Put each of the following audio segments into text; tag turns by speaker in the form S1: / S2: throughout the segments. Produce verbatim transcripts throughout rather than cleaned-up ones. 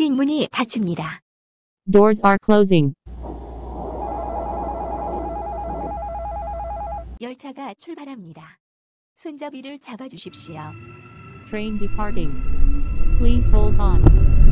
S1: 출입문이 닫힙니다.
S2: Doors are closing.
S1: 열차가 출발합니다. 손잡이를 잡아주십시오.
S2: Train departing. Please hold on.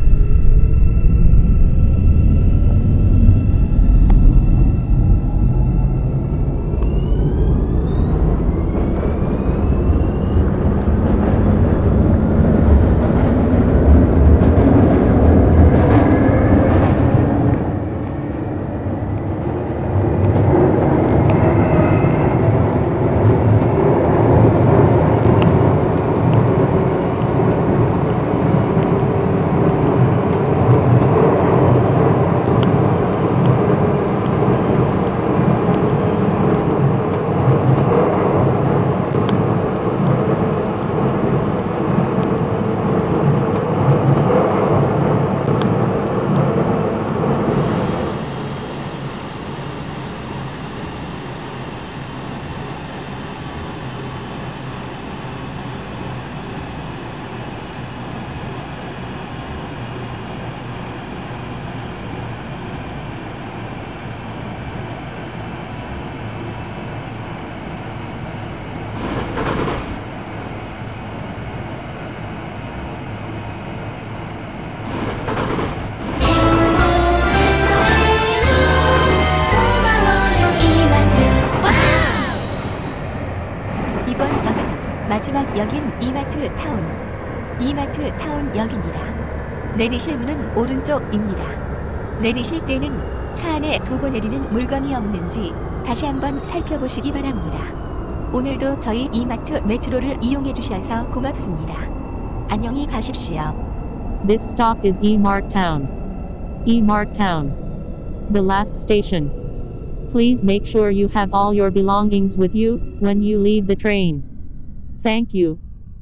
S1: 이번 역은 마지막 역인 이마트 타운, 이마트 타운 역입니다. 내리실 문은 오른쪽입니다. 내리실 때는 차 안에 두고 내리는 물건이 없는지 다시 한번 살펴보시기 바랍니다. 오늘도 저희 이마트 메트로를 이용해 주셔서 고맙습니다. 안녕히 가십시오.
S2: This stop is E-Mart Town. E-Mart Town. The last station. Please make sure you have all your belongings with you when you leave the train. Thank you.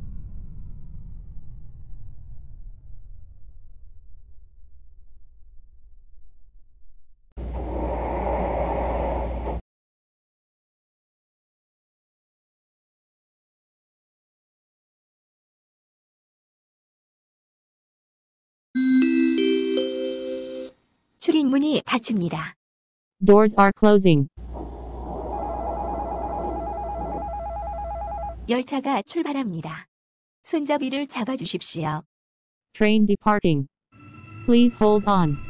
S1: 출입문이 닫힙니다.
S2: Doors are closing.
S1: 열차가 출발합니다. 손잡이를 잡아주십시오.
S2: Train departing. Please hold on.